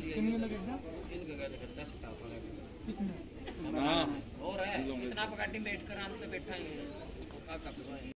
और है इतना पकाटी बैठ कर अंत बैठा ही है।